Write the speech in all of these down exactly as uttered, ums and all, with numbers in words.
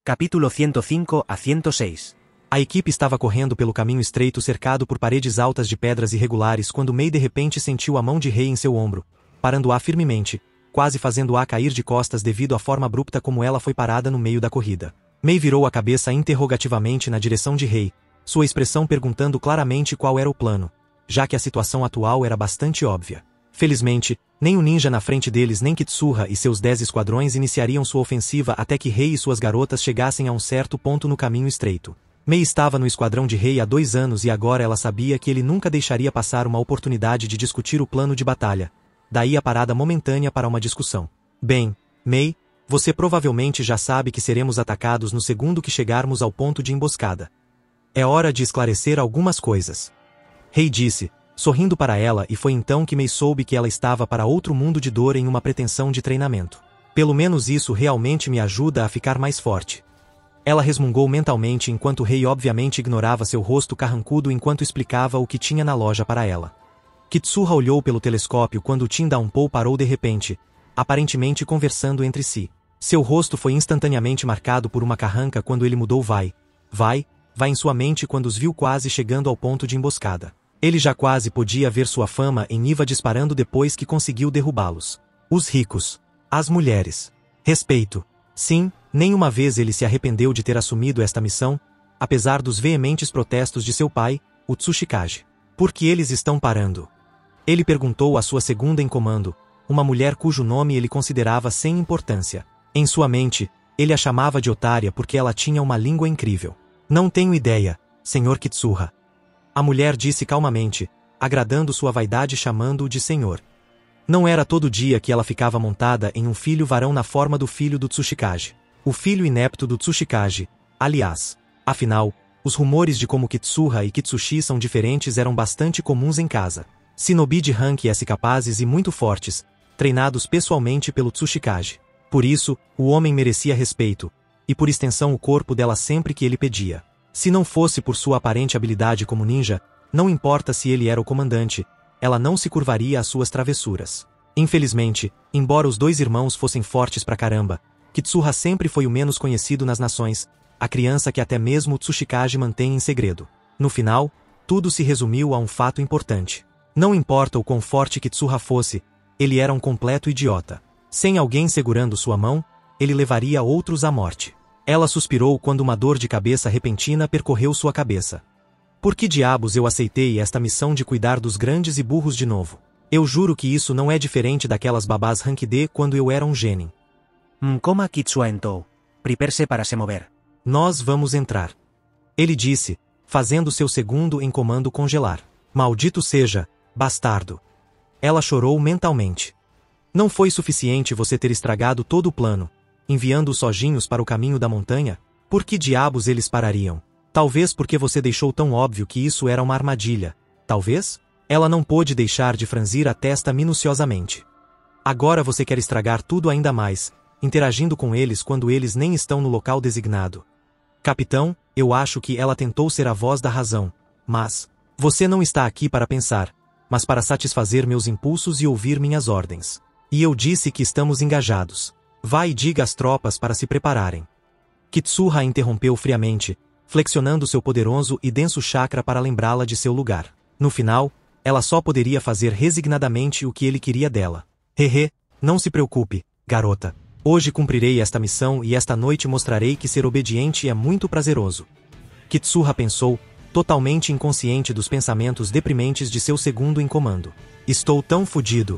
Capítulo ciento cinco a ciento seis. A equipe estava correndo pelo caminho estreito cercado por paredes altas de pedras irregulares quando Mei de repente sentiu a mão de Rei em seu ombro, parando-a firmemente, quase fazendo-a cair de costas devido à forma abrupta como ela foi parada no meio da corrida. Mei virou a cabeça interrogativamente na direção de Rei, sua expressão perguntando claramente qual era o plano, já que a situação atual era bastante óbvia. Felizmente, nem o ninja na frente deles nem Kitsuha e seus dez esquadrões iniciariam sua ofensiva até que Rei e suas garotas chegassem a um certo ponto no caminho estreito. Mei estava no esquadrão de Rei há dois anos e agora ela sabia que ele nunca deixaria passar uma oportunidade de discutir o plano de batalha. Daí a parada momentânea para uma discussão. Bem, Mei, você provavelmente já sabe que seremos atacados no segundo que chegarmos ao ponto de emboscada. É hora de esclarecer algumas coisas. Rei disse, sorrindo para ela, e foi então que Mei soube que ela estava para outro mundo de dor em uma pretensão de treinamento. Pelo menos isso realmente me ajuda a ficar mais forte. Ela resmungou mentalmente enquanto Rei obviamente ignorava seu rosto carrancudo enquanto explicava o que tinha na loja para ela. Kitsuha olhou pelo telescópio quando Tin Daunpou parou de repente, aparentemente conversando entre si. Seu rosto foi instantaneamente marcado por uma carranca quando ele mudou vai, vai, vai em sua mente quando os viu quase chegando ao ponto de emboscada. Ele já quase podia ver sua fama em Iva disparando depois que conseguiu derrubá-los. Os ricos. As mulheres. Respeito. Sim, nenhuma vez ele se arrependeu de ter assumido esta missão, apesar dos veementes protestos de seu pai, o Tsuchikage. Por que eles estão parando? Ele perguntou à sua segunda em comando, uma mulher cujo nome ele considerava sem importância. Em sua mente, ele a chamava de otária porque ela tinha uma língua incrível. Não tenho ideia, senhor Kitsuha. A mulher disse calmamente, agradando sua vaidade chamando-o de senhor. Não era todo dia que ela ficava montada em um filho varão na forma do filho do Tsuchikage. O filho inepto do Tsuchikage, aliás. Afinal, os rumores de como Kitsuha e Kitsushi são diferentes eram bastante comuns em casa. Shinobi de rank S capazes e muito fortes, treinados pessoalmente pelo Tsuchikage. Por isso, o homem merecia respeito, e por extensão o corpo dela sempre que ele pedia. Se não fosse por sua aparente habilidade como ninja, não importa se ele era o comandante, ela não se curvaria às suas travessuras. Infelizmente, embora os dois irmãos fossem fortes pra caramba, Kitsuha sempre foi o menos conhecido nas nações, a criança que até mesmo o Tsuchikage mantém em segredo. No final, tudo se resumiu a um fato importante. Não importa o quão forte Kitsuha fosse, ele era um completo idiota. Sem alguém segurando sua mão, ele levaria outros à morte. Ela suspirou quando uma dor de cabeça repentina percorreu sua cabeça. Por que diabos eu aceitei esta missão de cuidar dos grandes e burros de novo? Eu juro que isso não é diferente daquelas babás rank D quando eu era um genin. Hum, como a Kitsuha entrou. Prepare-se para se mover. Nós vamos entrar. Ele disse, fazendo seu segundo em comando congelar. Maldito seja, bastardo. Ela chorou mentalmente. Não foi suficiente você ter estragado todo o plano, enviando os sojinhos para o caminho da montanha? Por que diabos eles parariam? Talvez porque você deixou tão óbvio que isso era uma armadilha. Talvez? Ela não pôde deixar de franzir a testa minuciosamente. Agora você quer estragar tudo ainda mais, interagindo com eles quando eles nem estão no local designado. Capitão, eu acho que ela tentou ser a voz da razão, mas... Você não está aqui para pensar, mas para satisfazer meus impulsos e ouvir minhas ordens. E eu disse que estamos engajados. Vá e diga às tropas para se prepararem. Kitsuha interrompeu friamente, flexionando seu poderoso e denso chakra para lembrá-la de seu lugar. No final, ela só poderia fazer resignadamente o que ele queria dela. Hehe, não se preocupe, garota. Hoje cumprirei esta missão e esta noite mostrarei que ser obediente é muito prazeroso. Kitsuha pensou, totalmente inconsciente dos pensamentos deprimentes de seu segundo em comando. Estou tão fudido.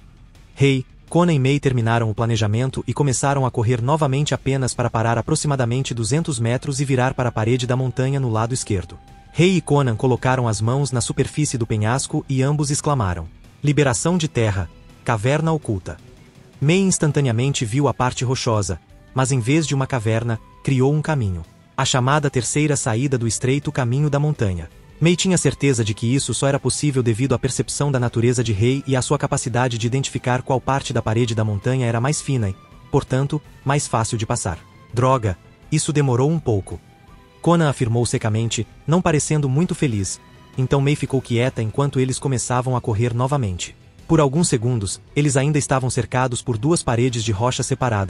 Rei, Konan e Mei terminaram o planejamento e começaram a correr novamente apenas para parar aproximadamente duzentos metros e virar para a parede da montanha no lado esquerdo. Rei e Konan colocaram as mãos na superfície do penhasco e ambos exclamaram. Liberação de terra. Caverna oculta. Mei instantaneamente viu a parte rochosa, mas em vez de uma caverna, criou um caminho. A chamada terceira saída do estreito caminho da montanha. Mei tinha certeza de que isso só era possível devido à percepção da natureza de Rei e à sua capacidade de identificar qual parte da parede da montanha era mais fina e, portanto, mais fácil de passar. Droga, isso demorou um pouco. Konan afirmou secamente, não parecendo muito feliz, então Mei ficou quieta enquanto eles começavam a correr novamente. Por alguns segundos, eles ainda estavam cercados por duas paredes de rochas separadas,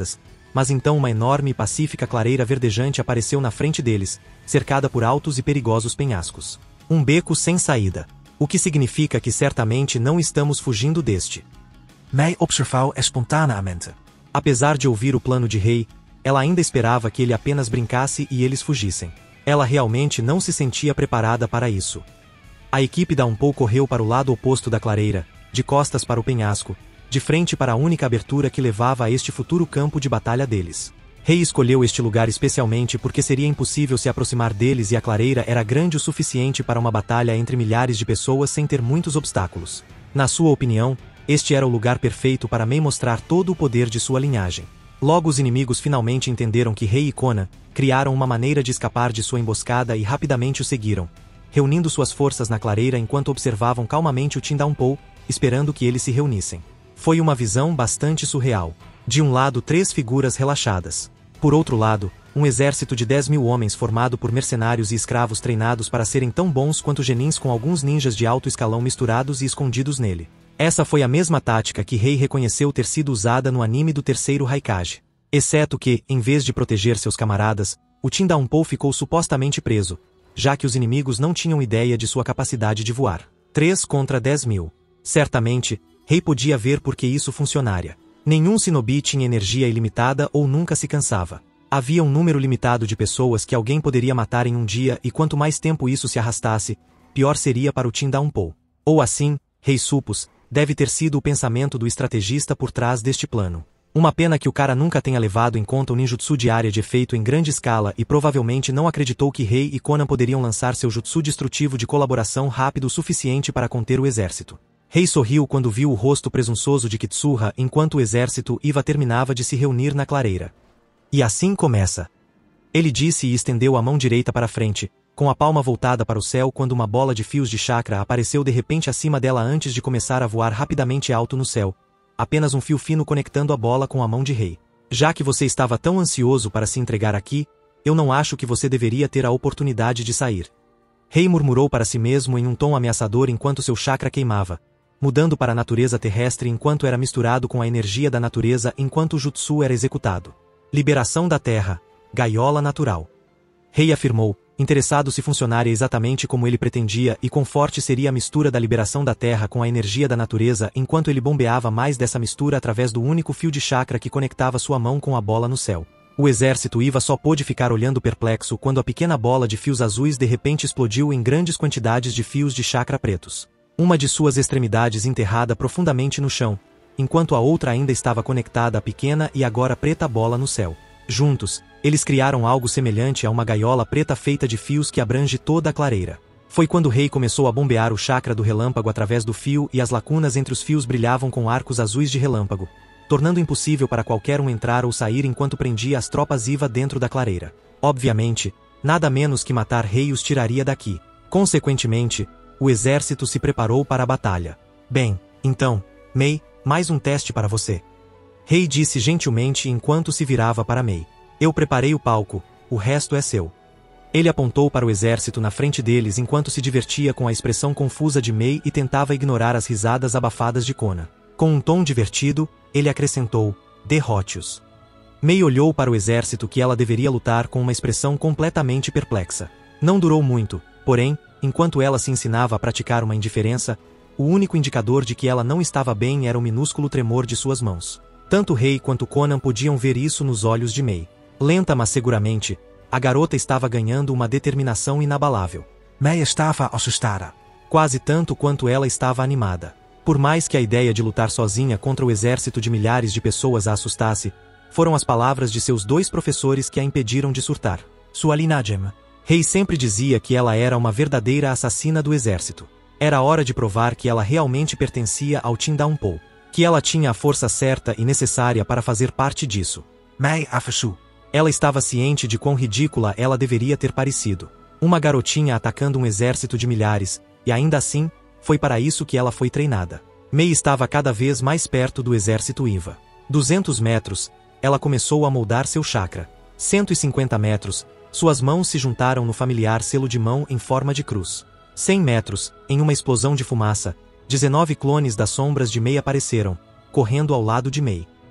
mas então uma enorme e pacífica clareira verdejante apareceu na frente deles, cercada por altos e perigosos penhascos. Um beco sem saída. O que significa que certamente não estamos fugindo deste. Mei observou espontaneamente. Apesar de ouvir o plano de Rei, ela ainda esperava que ele apenas brincasse e eles fugissem. Ela realmente não se sentia preparada para isso. A equipe da Unpou correu para o lado oposto da clareira, de costas para o penhasco, de frente para a única abertura que levava a este futuro campo de batalha deles. Rei escolheu este lugar especialmente porque seria impossível se aproximar deles e a clareira era grande o suficiente para uma batalha entre milhares de pessoas sem ter muitos obstáculos. Na sua opinião, este era o lugar perfeito para Mei mostrar todo o poder de sua linhagem. Logo os inimigos finalmente entenderam que Rei e Conan criaram uma maneira de escapar de sua emboscada e rapidamente o seguiram, reunindo suas forças na clareira enquanto observavam calmamente o Tindampo, esperando que eles se reunissem. Foi uma visão bastante surreal. De um lado três figuras relaxadas. Por outro lado, um exército de dez mil homens formado por mercenários e escravos treinados para serem tão bons quanto genins com alguns ninjas de alto escalão misturados e escondidos nele. Essa foi a mesma tática que Rei reconheceu ter sido usada no anime do terceiro Raikage. Exceto que, em vez de proteger seus camaradas, o Tindampo ficou supostamente preso, já que os inimigos não tinham ideia de sua capacidade de voar. três contra dez mil. Certamente, Rei podia ver por que isso funcionaria. Nenhum shinobi tinha energia ilimitada ou nunca se cansava. Havia um número limitado de pessoas que alguém poderia matar em um dia e quanto mais tempo isso se arrastasse, pior seria para o Tindampo. Ou assim, Rei supus, deve ter sido o pensamento do estrategista por trás deste plano. Uma pena que o cara nunca tenha levado em conta o ninjutsu de área de efeito em grande escala e provavelmente não acreditou que Rei e Conan poderiam lançar seu jutsu destrutivo de colaboração rápido o suficiente para conter o exército. Rei sorriu quando viu o rosto presunçoso de Kitsuha enquanto o exército Iva terminava de se reunir na clareira. E assim começa. Ele disse e estendeu a mão direita para frente, com a palma voltada para o céu quando uma bola de fios de chakra apareceu de repente acima dela antes de começar a voar rapidamente alto no céu. Apenas um fio fino conectando a bola com a mão de Rei. Já que você estava tão ansioso para se entregar aqui, eu não acho que você deveria ter a oportunidade de sair. Rei murmurou para si mesmo em um tom ameaçador enquanto seu chakra queimava, mudando para a natureza terrestre enquanto era misturado com a energia da natureza enquanto o jutsu era executado. Liberação da terra. Gaiola natural. Rei afirmou, interessado se funcionaria exatamente como ele pretendia e quão forte seria a mistura da liberação da terra com a energia da natureza enquanto ele bombeava mais dessa mistura através do único fio de chakra que conectava sua mão com a bola no céu. O exército Iva só pôde ficar olhando perplexo quando a pequena bola de fios azuis de repente explodiu em grandes quantidades de fios de chakra pretos. Uma de suas extremidades enterrada profundamente no chão, enquanto a outra ainda estava conectada à pequena e agora preta bola no céu. Juntos, eles criaram algo semelhante a uma gaiola preta feita de fios que abrange toda a clareira. Foi quando o Rei começou a bombear o chakra do relâmpago através do fio e as lacunas entre os fios brilhavam com arcos azuis de relâmpago, tornando impossível para qualquer um entrar ou sair enquanto prendia as tropas Iva dentro da clareira. Obviamente, nada menos que matar Rei os tiraria daqui. Consequentemente, o exército se preparou para a batalha. Bem, então, Mei, mais um teste para você. Rei disse gentilmente enquanto se virava para Mei. Eu preparei o palco, o resto é seu. Ele apontou para o exército na frente deles enquanto se divertia com a expressão confusa de Mei e tentava ignorar as risadas abafadas de Conan. Com um tom divertido, ele acrescentou, derrote-os. Mei olhou para o exército que ela deveria lutar com uma expressão completamente perplexa. Não durou muito, porém, enquanto ela se ensinava a praticar uma indiferença, o único indicador de que ela não estava bem era o minúsculo tremor de suas mãos. Tanto Rei quanto Conan podiam ver isso nos olhos de Mei. Lenta mas seguramente, a garota estava ganhando uma determinação inabalável. Mei estava assustada. Quase tanto quanto ela estava animada. Por mais que a ideia de lutar sozinha contra o exército de milhares de pessoas a assustasse, foram as palavras de seus dois professores que a impediram de surtar. Sua linhagem. Rei sempre dizia que ela era uma verdadeira assassina do exército. Era hora de provar que ela realmente pertencia ao Tindampo. Que ela tinha a força certa e necessária para fazer parte disso. Mei afastou. Ela estava ciente de quão ridícula ela deveria ter parecido. Uma garotinha atacando um exército de milhares, e ainda assim, foi para isso que ela foi treinada. Mei estava cada vez mais perto do exército Iva. duzentos metros, ela começou a moldar seu chakra. cento e cinquenta metros, suas mãos se juntaram no familiar selo de mão em forma de cruz. cem metros, em uma explosão de fumaça, dezenove clones das sombras de Mei apareceram, correndo ao lado de Mei.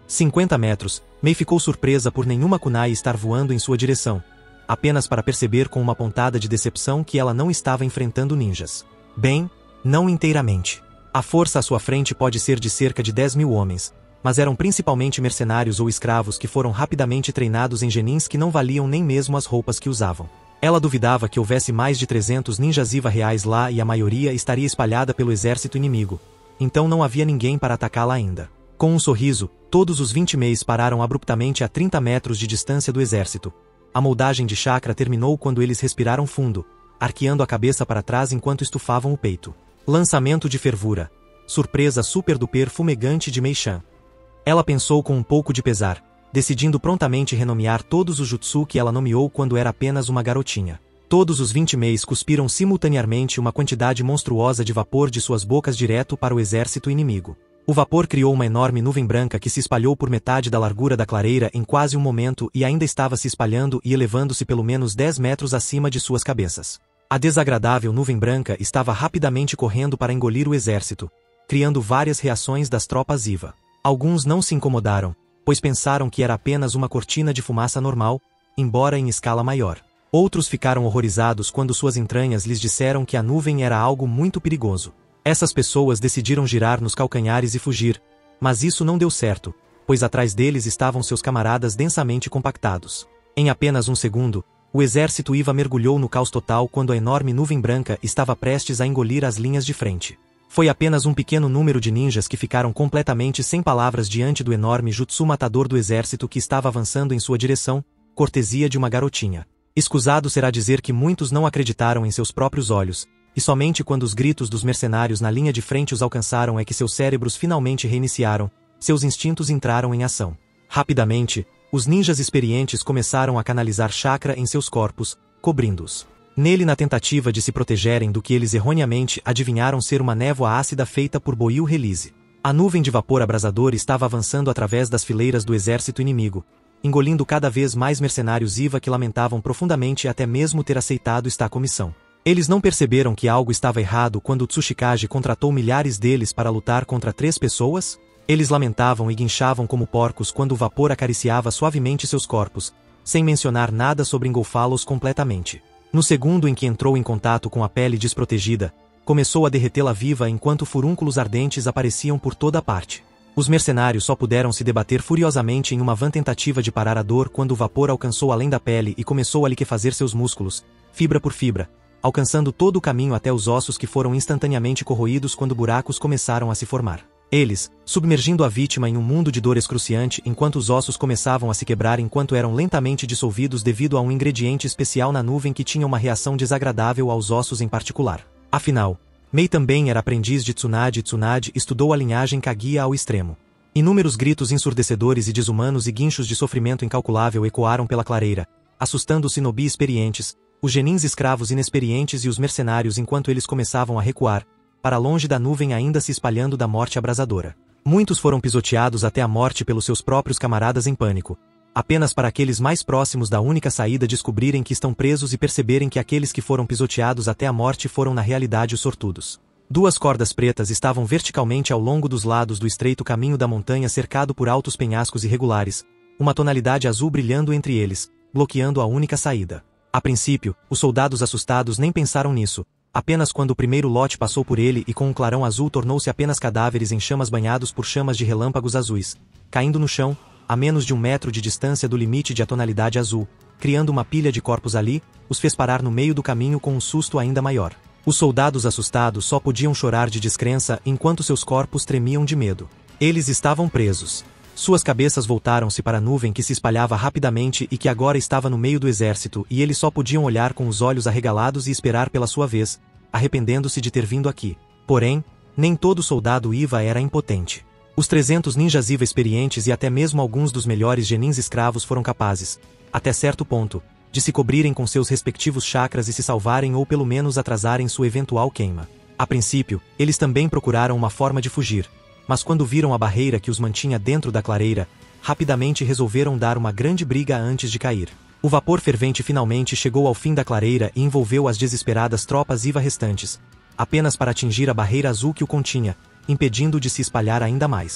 cinquenta metros, Mei ficou surpresa por nenhuma kunai estar voando em sua direção, apenas para perceber com uma pontada de decepção que ela não estava enfrentando ninjas. Bem, não inteiramente. A força à sua frente pode ser de cerca de dez mil homens, mas eram principalmente mercenários ou escravos que foram rapidamente treinados em genins que não valiam nem mesmo as roupas que usavam. Ela duvidava que houvesse mais de trezentos ninjas Iva reais lá e a maioria estaria espalhada pelo exército inimigo, então não havia ninguém para atacá-la ainda. Com um sorriso, todos os vinte Meis pararam abruptamente a trinta metros de distância do exército. A moldagem de chakra terminou quando eles respiraram fundo, arqueando a cabeça para trás enquanto estufavam o peito. Lançamento de fervura. Surpresa super duper fumegante de Mei Shan. Ela pensou com um pouco de pesar, decidindo prontamente renomear todos os jutsu que ela nomeou quando era apenas uma garotinha. Todos os vinte Meis cuspiram simultaneamente uma quantidade monstruosa de vapor de suas bocas direto para o exército inimigo. O vapor criou uma enorme nuvem branca que se espalhou por metade da largura da clareira em quase um momento e ainda estava se espalhando e elevando-se pelo menos dez metros acima de suas cabeças. A desagradável nuvem branca estava rapidamente correndo para engolir o exército, criando várias reações das tropas Iva. Alguns não se incomodaram, pois pensaram que era apenas uma cortina de fumaça normal, embora em escala maior. Outros ficaram horrorizados quando suas entranhas lhes disseram que a nuvem era algo muito perigoso. Essas pessoas decidiram girar nos calcanhares e fugir, mas isso não deu certo, pois atrás deles estavam seus camaradas densamente compactados. Em apenas um segundo, o exército Iva mergulhou no caos total quando a enorme nuvem branca estava prestes a engolir as linhas de frente. Foi apenas um pequeno número de ninjas que ficaram completamente sem palavras diante do enorme jutsu matador do exército que estava avançando em sua direção, cortesia de uma garotinha. Escusado será dizer que muitos não acreditaram em seus próprios olhos, e somente quando os gritos dos mercenários na linha de frente os alcançaram é que seus cérebros finalmente reiniciaram, seus instintos entraram em ação. Rapidamente, os ninjas experientes começaram a canalizar chakra em seus corpos, cobrindo-os. Nele na tentativa de se protegerem do que eles erroneamente adivinharam ser uma névoa ácida feita por Boil Release. A nuvem de vapor abrasador estava avançando através das fileiras do exército inimigo, engolindo cada vez mais mercenários Iva que lamentavam profundamente até mesmo ter aceitado esta comissão. Eles não perceberam que algo estava errado quando Tsuchikage contratou milhares deles para lutar contra três pessoas? Eles lamentavam e guinchavam como porcos quando o vapor acariciava suavemente seus corpos, sem mencionar nada sobre engolfá-los completamente. No segundo em que entrou em contato com a pele desprotegida, começou a derretê-la viva enquanto furúnculos ardentes apareciam por toda parte. Os mercenários só puderam se debater furiosamente em uma vã tentativa de parar a dor quando o vapor alcançou além da pele e começou a liquefazer seus músculos, fibra por fibra, alcançando todo o caminho até os ossos que foram instantaneamente corroídos quando buracos começaram a se formar. Eles, submergindo a vítima em um mundo de dor excruciante enquanto os ossos começavam a se quebrar enquanto eram lentamente dissolvidos devido a um ingrediente especial na nuvem que tinha uma reação desagradável aos ossos em particular. Afinal, Mei também era aprendiz de Tsunade e Tsunade estudou a linhagem Kaguya ao extremo. Inúmeros gritos ensurdecedores e desumanos e guinchos de sofrimento incalculável ecoaram pela clareira, assustando os shinobi experientes, os genins escravos inexperientes e os mercenários enquanto eles começavam a recuar, para longe da nuvem ainda se espalhando da morte abrasadora. Muitos foram pisoteados até a morte pelos seus próprios camaradas em pânico, apenas para aqueles mais próximos da única saída descobrirem que estão presos e perceberem que aqueles que foram pisoteados até a morte foram na realidade os sortudos. Duas cordas pretas estavam verticalmente ao longo dos lados do estreito caminho da montanha cercado por altos penhascos irregulares, uma tonalidade azul brilhando entre eles, bloqueando a única saída. A princípio, os soldados assustados nem pensaram nisso, apenas quando o primeiro lote passou por ele e com um clarão azul tornou-se apenas cadáveres em chamas banhados por chamas de relâmpagos azuis, caindo no chão, a menos de um metro de distância do limite de tonalidade azul, criando uma pilha de corpos ali, os fez parar no meio do caminho com um susto ainda maior. Os soldados assustados só podiam chorar de descrença enquanto seus corpos tremiam de medo. Eles estavam presos. Suas cabeças voltaram-se para a nuvem que se espalhava rapidamente e que agora estava no meio do exército e eles só podiam olhar com os olhos arregalados e esperar pela sua vez, arrependendo-se de ter vindo aqui. Porém, nem todo soldado Iva era impotente. Os trezentos ninjas Iva experientes e até mesmo alguns dos melhores genins escravos foram capazes, até certo ponto, de se cobrirem com seus respectivos chakras e se salvarem ou pelo menos atrasarem sua eventual queima. A princípio, eles também procuraram uma forma de fugir, mas quando viram a barreira que os mantinha dentro da clareira, rapidamente resolveram dar uma grande briga antes de cair. O vapor fervente finalmente chegou ao fim da clareira e envolveu as desesperadas tropas Iva restantes, apenas para atingir a barreira azul que o continha, impedindo-o de se espalhar ainda mais.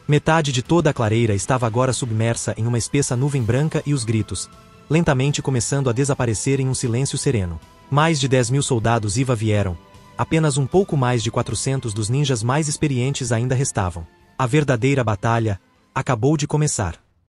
Metade de toda a clareira estava agora submersa em uma espessa nuvem branca e os gritos, lentamente começando a desaparecer em um silêncio sereno. Mais de dez mil soldados I V A vieram. Apenas um pouco mais de quatrocentos dos ninjas mais experientes ainda restavam. A verdadeira batalha acabou de começar.